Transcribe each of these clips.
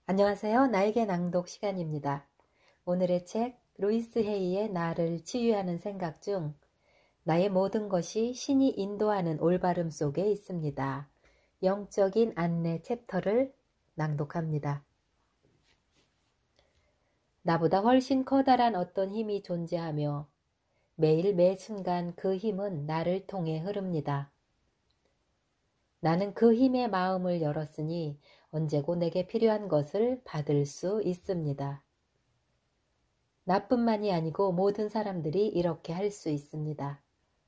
안녕하세요. 나에게 낭독 시간입니다. 오늘의 책 루이스 헤이의 나를 치유하는 생각 중 나의 모든 것이 신이 인도하는 올바름 속에 있습니다. 영적인 안내 챕터를 낭독합니다. 나보다 훨씬 커다란 어떤 힘이 존재하며 매일 매 순간 그 힘은 나를 통해 흐릅니다. 나는 그 힘의 마음을 열었으니 언제고 내게 필요한 것을 받을 수 있습니다. 나뿐만이 아니고 모든 사람들이 이렇게 할 수 있습니다.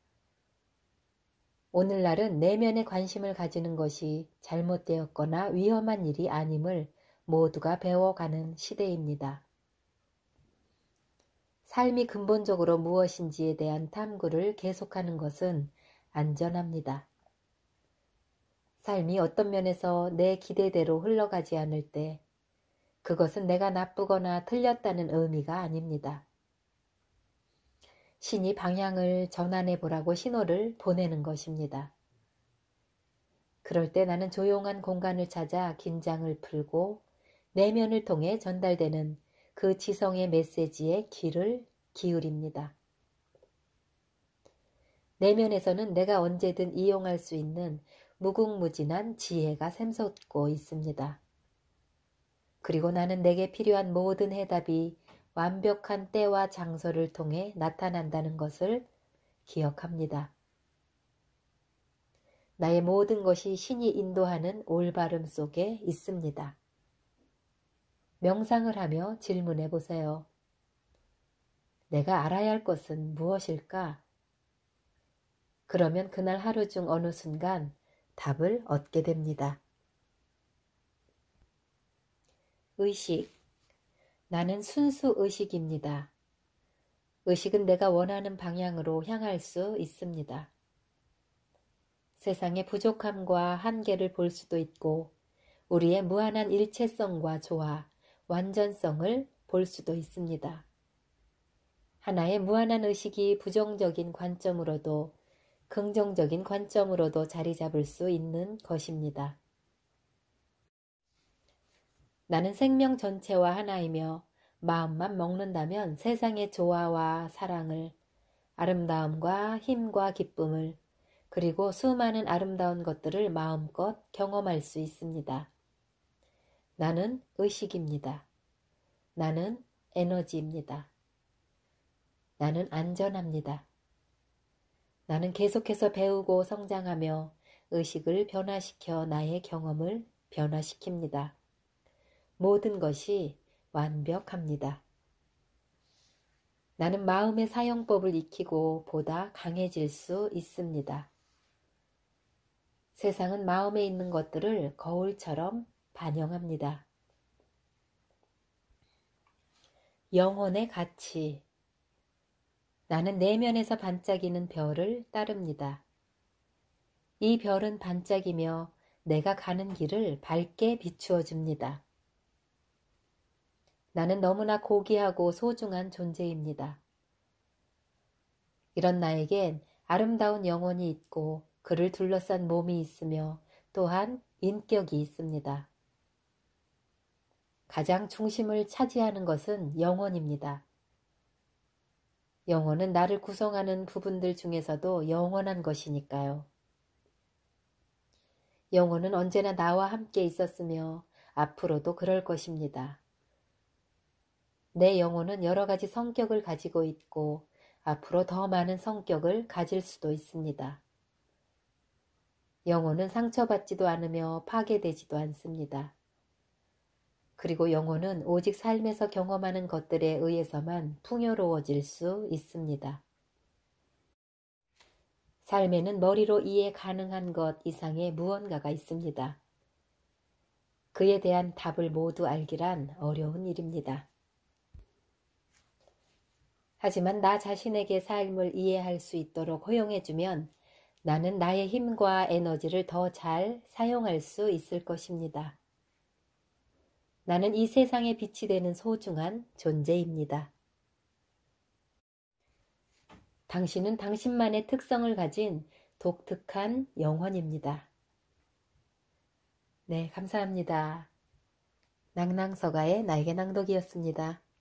오늘날은 내면에 관심을 가지는 것이 잘못되었거나 위험한 일이 아님을 모두가 배워가는 시대입니다. 삶이 근본적으로 무엇인지에 대한 탐구를 계속하는 것은 안전합니다. 삶이 어떤 면에서 내 기대대로 흘러가지 않을 때 그것은 내가 나쁘거나 틀렸다는 의미가 아닙니다. 신이 방향을 전환해 보라고 신호를 보내는 것입니다. 그럴 때 나는 조용한 공간을 찾아 긴장을 풀고 내면을 통해 전달되는 그 지성의 메시지에 귀를 기울입니다. 내면에서는 내가 언제든 이용할 수 있는 무궁무진한 지혜가 샘솟고 있습니다. 그리고 나는 내게 필요한 모든 해답이 완벽한 때와 장소를 통해 나타난다는 것을 기억합니다. 나의 모든 것이 신이 인도하는 올바름 속에 있습니다. 명상을 하며 질문해 보세요. 내가 알아야 할 것은 무엇일까? 그러면 그날 하루 중 어느 순간 답을 얻게 됩니다. 의식. 나는 순수 의식입니다. 의식은 내가 원하는 방향으로 향할 수 있습니다. 세상의 부족함과 한계를 볼 수도 있고 우리의 무한한 일체성과 조화, 완전성을 볼 수도 있습니다. 하나의 무한한 의식이 부정적인 관점으로도 긍정적인 관점으로도 자리 잡을 수 있는 것입니다. 나는 생명 전체와 하나이며 마음만 먹는다면 세상의 조화와 사랑을, 아름다움과 힘과 기쁨을, 그리고 수많은 아름다운 것들을 마음껏 경험할 수 있습니다. 나는 의식입니다. 나는 에너지입니다. 나는 안전합니다. 나는 계속해서 배우고 성장하며 의식을 변화시켜 나의 경험을 변화시킵니다. 모든 것이 완벽합니다. 나는 마음의 사용법을 익히고 보다 강해질 수 있습니다. 세상은 마음에 있는 것들을 거울처럼 반영합니다. 영혼의 가치. 나는 내면에서 반짝이는 별을 따릅니다. 이 별은 반짝이며 내가 가는 길을 밝게 비추어 줍니다. 나는 너무나 고귀하고 소중한 존재입니다. 이런 나에겐 아름다운 영혼이 있고 그를 둘러싼 몸이 있으며 또한 인격이 있습니다. 가장 중심을 차지하는 것은 영혼입니다. 영혼은 나를 구성하는 부분들 중에서도 영원한 것이니까요. 영혼은 언제나 나와 함께 있었으며 앞으로도 그럴 것입니다. 내 영혼은 여러 가지 성격을 가지고 있고 앞으로 더 많은 성격을 가질 수도 있습니다. 영혼은 상처받지도 않으며 파괴되지도 않습니다. 그리고 영혼은 오직 삶에서 경험하는 것들에 의해서만 풍요로워질 수 있습니다. 삶에는 머리로 이해 가능한 것 이상의 무언가가 있습니다. 그에 대한 답을 모두 알기란 어려운 일입니다. 하지만 나 자신에게 삶을 이해할 수 있도록 허용해주면 나는 나의 힘과 에너지를 더 잘 사용할 수 있을 것입니다. 나는 이 세상에 빛이 되는 소중한 존재입니다. 당신은 당신만의 특성을 가진 독특한 영혼입니다. 네, 감사합니다. 낭낭서가의 나에게 낭독이었습니다.